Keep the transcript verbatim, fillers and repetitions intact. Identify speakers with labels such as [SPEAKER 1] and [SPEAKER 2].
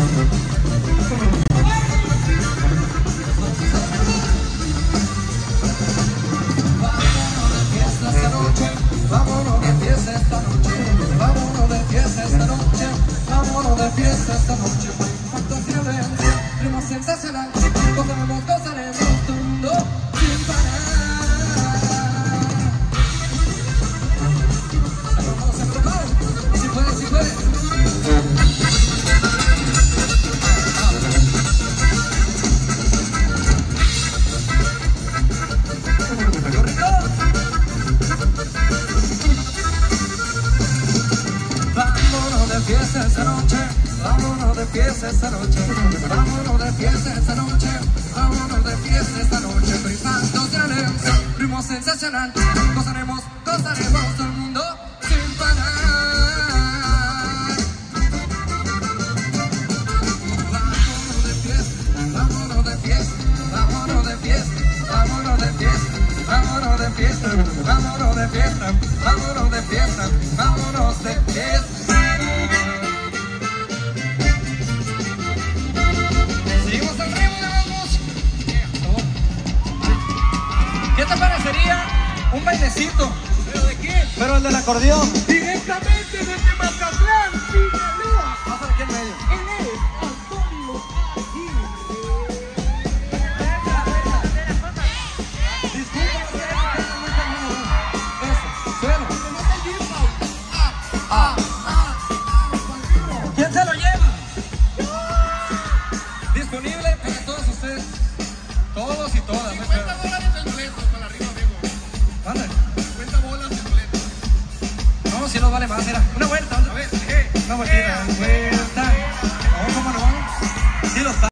[SPEAKER 1] Vámonos de fiesta esta noche, vámonos de fiesta esta noche, vámonos de fiesta esta noche. Actuaciones, ritmo sensacional, gozaremos, gozaremos todo el mundo sin parar. Vamos a probar, si puedes, si puedes. Vámonos de fiesta esta noche, vámonos de fiesta esta noche, vámonos de fiesta esta noche, vámonos de fiesta esta noche, brindando silencio, ritmo sensacional, gozaremos, gozaremos todo el mundo sin parar. Vámonos de fiesta, vámonos de fiesta, vámonos de fiesta, vámonos de fiesta, vámonos de fiesta, vámonos de fiesta, vámonos de fiesta, vámonos de fiesta. ¿Qué te parecería un bailecito? ¿Pero de qué? Pero el del acordeón.
[SPEAKER 2] Directamente desde Mazatlán, Sinaloa.
[SPEAKER 1] Pásale aquí en medio.
[SPEAKER 2] Él es Antonio Aguirre.
[SPEAKER 1] Disculpa, eso, suelo.
[SPEAKER 2] Ah,
[SPEAKER 1] ¿Quién se lo lleva? Disponible para todos ustedes. Todos y todas.
[SPEAKER 2] cincuenta dólares el boleto para arriba, amigo.
[SPEAKER 1] Ándale.
[SPEAKER 2] cincuenta bolas el boleto.
[SPEAKER 1] No, si no vale más, era una vuelta.
[SPEAKER 2] A ver, ¿qué?
[SPEAKER 1] Una vueltita, vuelta. No, ¿cómo no? Sí, los